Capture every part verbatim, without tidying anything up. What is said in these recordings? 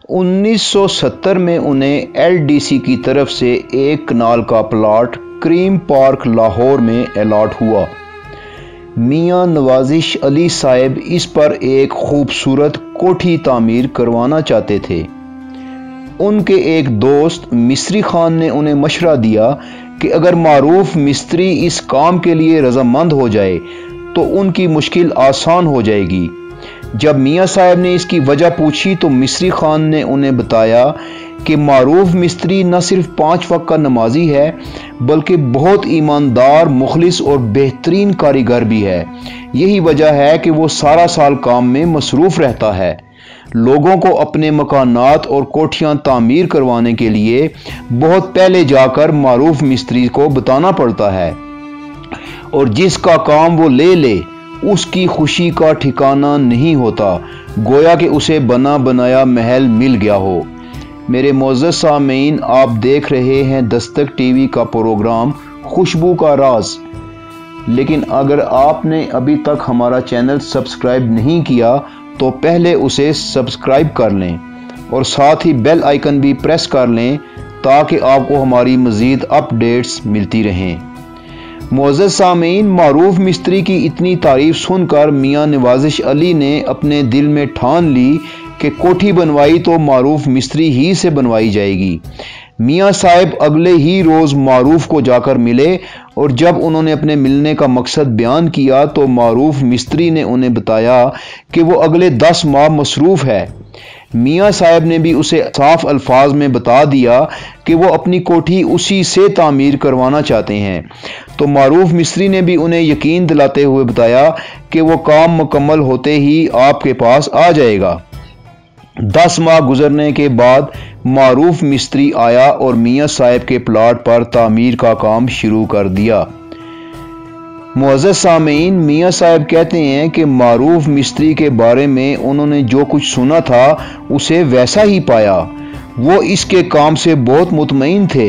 उन्नीस सौ सत्तर में उन्हें एल डी सी की तरफ से एक कनाल का प्लाट क्रीम पार्क लाहौर में अलॉट हुआ। मियां नवाजिश अली साहब इस पर एक खूबसूरत कोठी तामीर करवाना चाहते थे। उनके एक दोस्त मिस्त्री खान ने उन्हें मशवरा दिया कि अगर मारूफ मिस्त्री इस काम के लिए रजामंद हो जाए तो उनकी मुश्किल आसान हो जाएगी। जब मियां साहब ने इसकी वजह पूछी तो मिस्त्री खान ने उन्हें बताया कि मारूफ मिस्त्री न सिर्फ पाँच वक्त का नमाजी है बल्कि बहुत ईमानदार, मुखलिस और बेहतरीन कारीगर भी है। यही वजह है कि वो सारा साल काम में मसरूफ़ रहता है। लोगों को अपने मकानात और कोठियाँ तामीर करवाने के लिए बहुत पहले जाकर मारूफ मिस्त्री को बताना पड़ता है और जिसका काम वो ले ले उसकी खुशी का ठिकाना नहीं होता, गोया कि उसे बना बनाया महल मिल गया हो। मेरे मोअज़्ज़ज़ सामीन, आप देख रहे हैं दस्तक टीवी का प्रोग्राम खुशबू का राज। लेकिन अगर आपने अभी तक हमारा चैनल सब्सक्राइब नहीं किया तो पहले उसे सब्सक्राइब कर लें और साथ ही बेल आइकन भी प्रेस कर लें ताकि आपको हमारी मज़ीद अपडेट्स मिलती रहें। मुअज़्ज़ज़ सामीन, मारूफ मिस्त्री की इतनी तारीफ सुनकर मियां नवाजिश अली ने अपने दिल में ठान ली कि कोठी बनवाई तो मारूफ मिस्त्री ही से बनवाई जाएगी। मियां साहब अगले ही रोज़ मारूफ को जाकर मिले और जब उन्होंने अपने मिलने का मकसद बयान किया तो मारूफ मिस्त्री ने उन्हें बताया कि वो अगले दस माह मसरूफ़ है। मियां साहब ने भी उसे साफ अल्फाज में बता दिया कि वो अपनी कोठी उसी से तामीर करवाना चाहते हैं। तो मारूफ मिस्त्री ने भी उन्हें यकीन दिलाते हुए बताया कि वो काम मुकम्मल होते ही आपके पास आ जाएगा। दस माह गुजरने के बाद मारूफ मिस्त्री आया और मियां साहब के प्लाट पर तामीर का काम शुरू कर दिया। मुअज़्ज़ज़ सामीन, मियां साहब कहते हैं कि मारूफ मिस्त्री के बारे में उन्होंने जो कुछ सुना था उसे वैसा ही पाया। वो इसके काम से बहुत मुतमईन थे।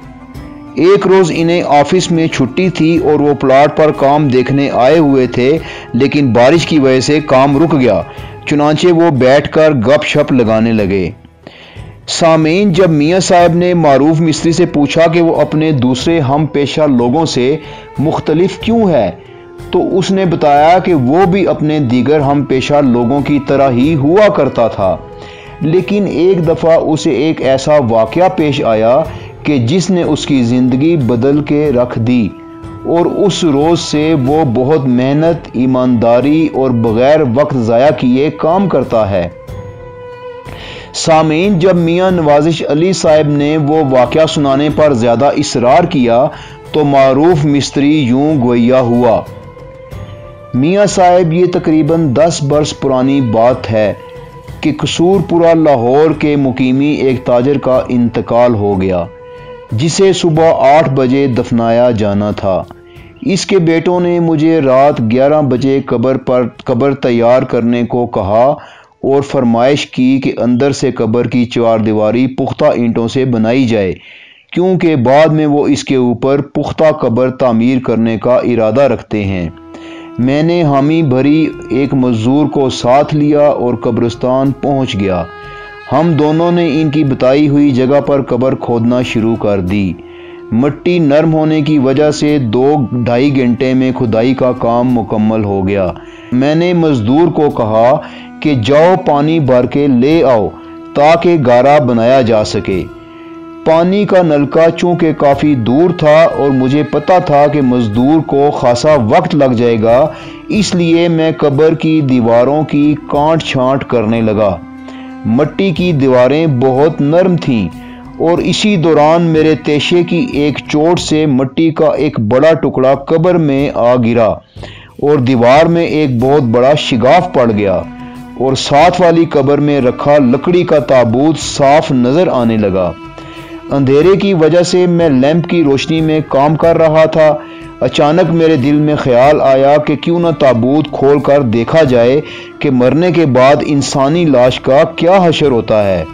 एक रोज़ इन्हें ऑफिस में छुट्टी थी और वो प्लाट पर काम देखने आए हुए थे, लेकिन बारिश की वजह से काम रुक गया। चुनांचे वो बैठकर गपशप लगाने लगे। सामीन, जब मियां साहब ने मारूफ मिस्त्री से पूछा कि वो अपने दूसरे हम पेशा लोगों से मुख्तलिफ क्यों है तो उसने बताया कि वो भी अपने दीगर हम पेशा लोगों की तरह ही हुआ करता था, लेकिन एक दफ़ा उसे एक ऐसा वाक़या पेश आया कि जिसने उसकी ज़िंदगी बदल के रख दी और उस रोज़ से वो बहुत मेहनत, ईमानदारी और बग़ैर वक्त ज़ाया किए काम करता है। सामीन, जब मियां नवाजिश अली साहब ने वो वाक़या सुनाने पर ज़्यादा इसरार किया तो मारूफ मिस्त्री यूं गोया हुआ। मियां साहब, ये तकरीबन दस बरस पुरानी बात है कि कसूरपुरा लाहौर के मुकीमी एक ताजर का इंतकाल हो गया जिसे सुबह आठ बजे दफनाया जाना था। इसके बेटों ने मुझे रात ग्यारह बजे कब्र पर कब्र तैयार करने को कहा और फरमाइश की कि अंदर से कब्र की चार दीवारी पुख्ता ईंटों से बनाई जाए, क्योंकि बाद में वो इसके ऊपर पुख्ता कब्र तामीर करने का इरादा रखते हैं। मैंने हामी भरी एक मजदूर को साथ लिया और कब्रिस्तान पहुंच गया। हम दोनों ने इनकी बताई हुई जगह पर कब्र खोदना शुरू कर दी। मिट्टी नरम होने की वजह से दो ढाई घंटे में खुदाई का काम मुकम्मल हो गया। मैंने मजदूर को कहा कि जाओ पानी भर के ले आओ ताकि गारा बनाया जा सके। पानी का नलका चूंकि काफ़ी दूर था और मुझे पता था कि मजदूर को खासा वक्त लग जाएगा, इसलिए मैं कब्र की दीवारों की काट छांट करने लगा। मिट्टी की दीवारें बहुत नरम थीं और इसी दौरान मेरे तेशे की एक चोट से मिट्टी का एक बड़ा टुकड़ा कब्र में आ गिरा और दीवार में एक बहुत बड़ा शिगाफ पड़ गया और साथ वाली कब्र में रखा लकड़ी का ताबूत साफ नजर आने लगा। अंधेरे की वजह से मैं लैंप की रोशनी में काम कर रहा था। अचानक मेरे दिल में ख्याल आया कि क्यों न ताबूत खोल कर देखा जाए कि मरने के बाद इंसानी लाश का क्या हशर होता है।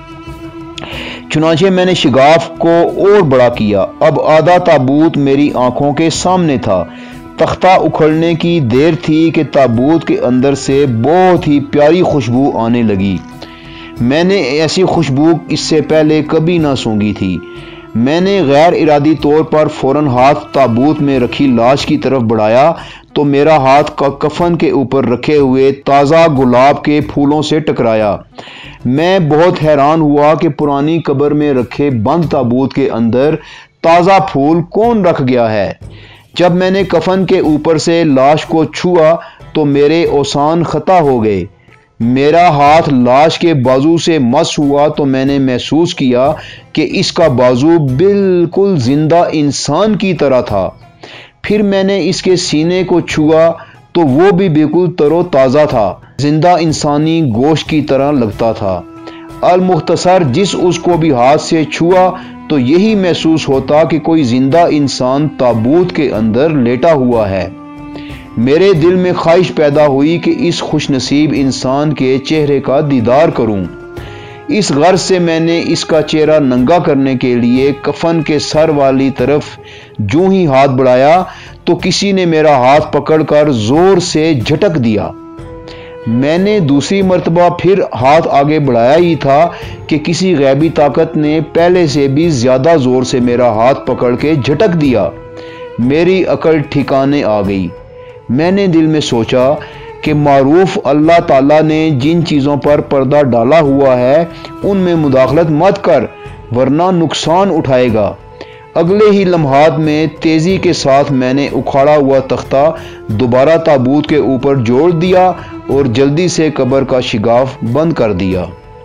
चुनांचे मैंने शिगाफ को और बड़ा किया। अब आधा ताबूत मेरी आंखों के सामने था। तख्ता उखड़ने की देर थी कि ताबूत के अंदर से बहुत ही प्यारी खुशबू आने लगी। میں نے ایسی خوشبو اس سے پہلے کبھی نہ سونگھی تھی۔ میں نے غیر ارادی طور پر فوراً ہاتھ تابوت میں رکھی لاش کی طرف بڑھایا تو میرا ہاتھ کا کفن کے اوپر رکھے ہوئے تازہ گلاب کے پھولوں سے ٹکرایا۔ میں بہت حیران ہوا کہ پرانی قبر میں رکھے بند تابوت کے اندر تازہ پھول کون رکھ گیا ہے۔ جب میں نے کفن کے اوپر سے لاش کو چھوا تو میرے اوسان خطا ہو گئے۔ میرا ہاتھ لاش کے بازو سے مس ہوا تو میں نے محسوس کیا کہ اس کا بازو بالکل زندہ انسان کی طرح تھا۔ پھر میں نے اس کے سینے کو چھوا تو وہ بھی بالکل تر و تازہ تھا، زندہ انسانی گوشت کی طرح لگتا تھا۔ المختصر جس اس کو بھی ہاتھ سے چھوا تو یہی محسوس ہوتا کہ کوئی زندہ انسان تابوت کے اندر لیٹا ہوا ہے۔ میرے دل میں خواہش پیدا ہوئی کہ اس خوش نصیب انسان کے چہرے کا دیدار کروں۔ اس غرض سے میں نے اس کا چہرہ ننگا کرنے کے لیے کفن کے سر والی طرف جو ہی ہاتھ بڑھایا تو کسی نے میرا ہاتھ پکڑ کر زور سے جھٹک دیا۔ میں نے دوسری مرتبہ پھر ہاتھ آگے بڑھایا ہی تھا کہ کسی غیبی طاقت نے پہلے سے بھی زیادہ زور سے میرا ہاتھ پکڑ کے جھٹک دیا۔ میری عقل ٹھکانے آ گئی۔ میں نے دل میں سوچا کہ معروف اللہ تعالیٰ نے جن چیزوں پر پردہ ڈالا ہوا ہے ان میں مداخلت مت کر ورنہ نقصان اٹھائے گا۔ اگلے ہی لمحات میں تیزی کے ساتھ میں نے اکھاڑا ہوا تختہ دوبارہ تابوت کے اوپر جوڑ دیا اور جلدی سے قبر کا شگاف بند کر دیا۔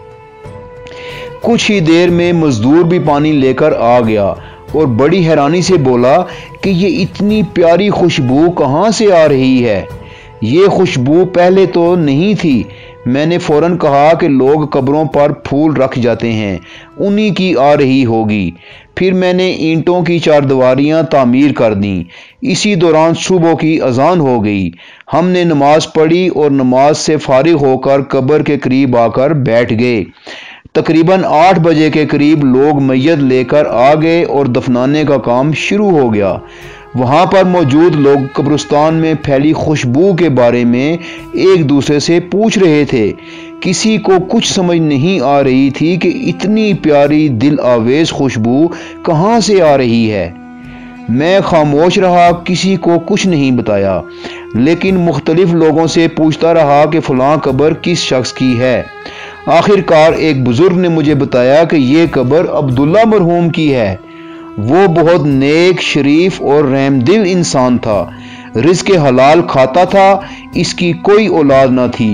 کچھ ہی دیر میں مزدور بھی پانی لے کر آ گیا اور بڑی حیرانی سے بولا کہ یہ اتنی پیاری خوشبو کہاں سے آ رہی ہے؟ یہ خوشبو پہلے تو نہیں تھی۔ میں نے فوراً کہا کہ لوگ قبروں پر پھول رکھ جاتے ہیں، انہی کی آ رہی ہوگی۔ پھر میں نے اینٹوں کی چاردیواریاں تعمیر کر دیں۔ اسی دوران صبح کی اذان ہو گئی۔ ہم نے نماز پڑھی اور نماز سے فارغ ہو کر قبر کے قریب آ کر بیٹھ گئے۔ تقریباً آٹھ بجے کے قریب لوگ میت لے کر آ گئے اور دفنانے کا کام شروع ہو گیا۔ وہاں پر موجود لوگ قبرستان میں پھیلی خوشبو کے بارے میں ایک دوسرے سے پوچھ رہے تھے۔ کسی کو کچھ سمجھ نہیں آ رہی تھی کہ اتنی پیاری دل آویز خوشبو کہاں سے آ رہی ہے۔ میں خاموش رہا، کسی کو کچھ نہیں بتایا، لیکن مختلف لوگوں سے پوچھتا رہا کہ فلاں قبر کس شخص کی ہے۔ آخر کار ایک بزرگ نے مجھے بتایا کہ یہ قبر عبداللہ مرحوم کی ہے۔ وہ بہت نیک، شریف اور رحم دل انسان تھا، رزق حلال کھاتا تھا، اس کی کوئی اولاد نہ تھی۔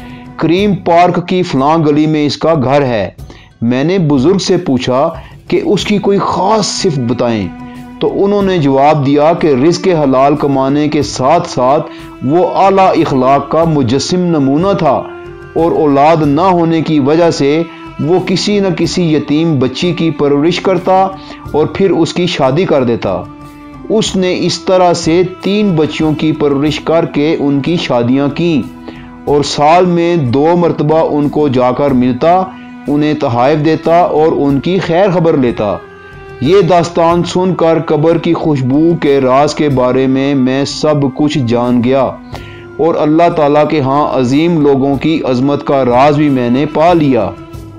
کریم پارک کی فلاں گلی میں اس کا گھر ہے۔ میں نے بزرگ سے پوچھا کہ اس کی کوئی خاص صفت بتائیں تو انہوں نے جواب دیا کہ رزق حلال کمانے کے ساتھ ساتھ وہ اعلیٰ اخلاق کا مجسم نمونہ تھا اور اولاد نہ ہونے کی وجہ سے وہ کسی نہ کسی یتیم بچی کی پرورش کرتا اور پھر اس کی شادی کر دیتا۔ اس نے اس طرح سے تین بچیوں کی پرورش کر کے ان کی شادیاں کیں اور سال میں دو مرتبہ ان کو جا کر ملتا، انہیں تحائف دیتا اور ان کی خیر خبر لیتا۔ یہ داستان سن کر قبر کی خوشبو کے راز کے بارے میں میں سب کچھ جان گیا اور اللہ تعالیٰ کے ہاں عظیم لوگوں کی عظمت کا راز بھی میں نے پا لیا۔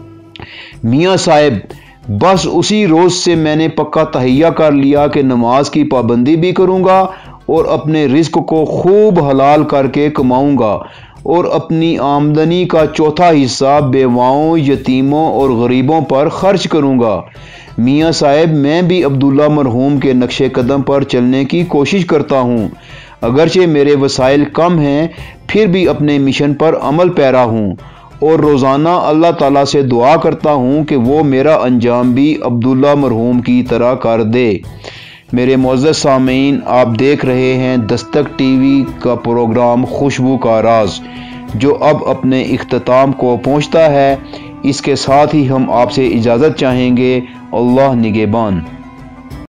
میاں صاحب، بس اسی روز سے میں نے پکا تہیہ کر لیا کہ نماز کی پابندی بھی کروں گا اور اپنے رزق کو خوب حلال کر کے کماؤں گا اور اپنی آمدنی کا چوتھا حصہ بیواؤں، یتیموں اور غریبوں پر خرچ کروں گا۔ میاں صاحب، میں بھی عبداللہ مرحوم کے نقش قدم پر چلنے کی کوشش کرتا ہوں، اگرچہ میرے وسائل کم ہیں، پھر بھی اپنے مشن پر عمل پیرا ہوں اور روزانہ اللہ تعالیٰ سے دعا کرتا ہوں کہ وہ میرا انجام بھی عبداللہ مرحوم کی طرح کر دے۔ میرے معزز سامعین، آپ دیکھ رہے ہیں دستک ٹی وی کا پروگرام خوشبو کا راز، جو اب اپنے اختتام کو پہنچتا ہے۔ اس کے ساتھ ہی ہم آپ سے اجازت چاہیں گے۔ اللہ نگہبان۔